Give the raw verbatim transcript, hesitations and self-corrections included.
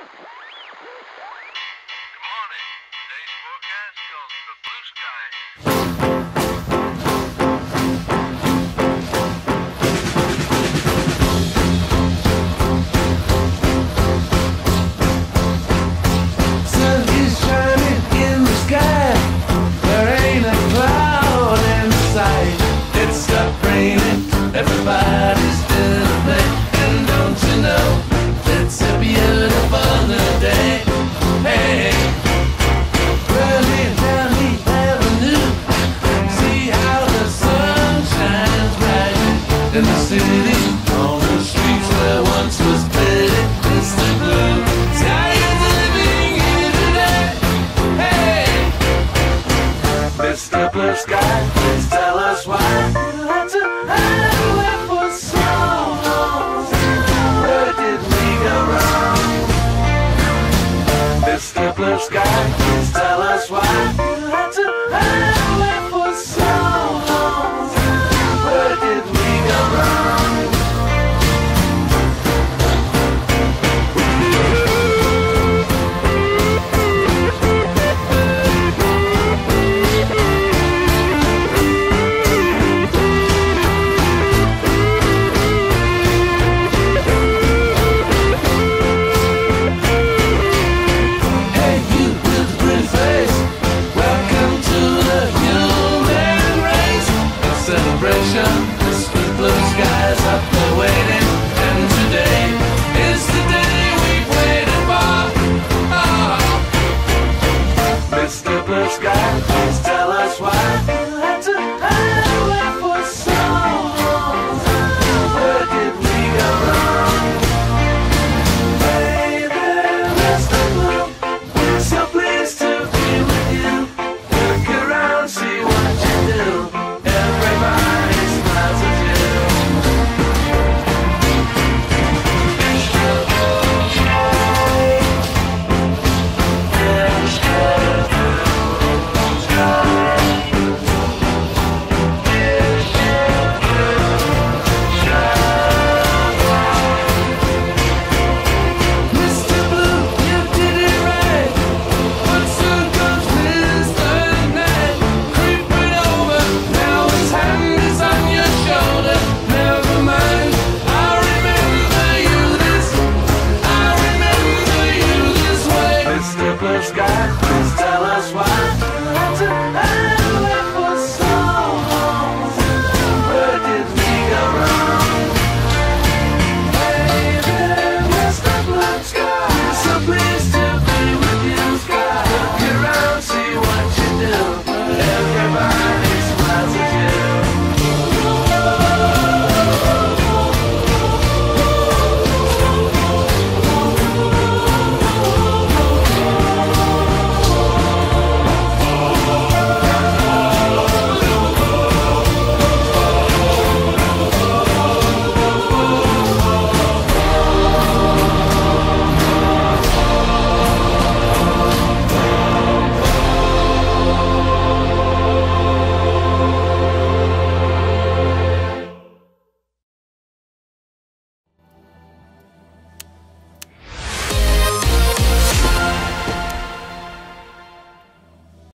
morning. Today's forecast calls for blue skies. Sun is shining in the sky. There ain't a cloud in sight. It stopped raining. Everybody's in a play. And don't you know, it's a beautiful new day. Hey, running down the avenue. See how the sun shines bright in the city. On the streets where once was pretty, it's the blue sky is living here today. Hey, Mister Blue Sky, please tell us why you had to hide away for so long. Where did we go wrong? Mister Blue Sky, please tell us why you had to hide away for so long. Where did we go wrong? Hey, you with the pretty face, welcome to the human race. A celebration, Mister Blue Sky's up there waiting, and today is the day we've waited for. Oh, Mister Blue Sky, please tell us why you had to hide away for so long. Where did we go wrong? Hey there, Mister Blue, we're so pleased to be with you. Look around, see what you do. Everybody smiles at you. Mister Blue Sky, Mister Blue Sky, Mister Blue, you did it right. But soon comes Mister Night, creeping over. Now his hand is on your shoulder. Never mind, I remember you this. I remember you this way. Mister Blue Sky,